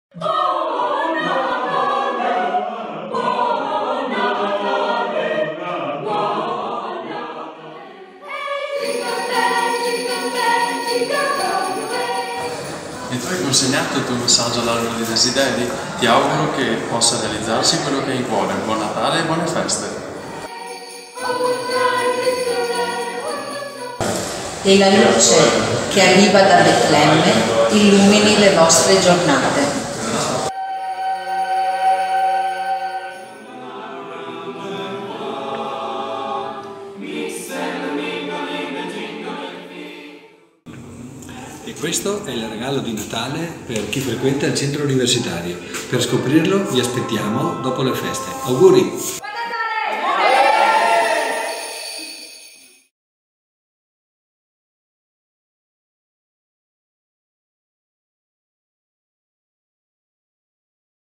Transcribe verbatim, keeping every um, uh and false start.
E tu hai consegnato il tuo messaggio all'albero dei desideri? Ti auguro che possa realizzarsi quello che hai in cuore. Buon Natale e buone feste! E la luce che arriva da Betlemme illumini le vostre giornate. E questo è il regalo di Natale per chi frequenta il centro universitario. Per scoprirlo vi aspettiamo dopo le feste. Auguri!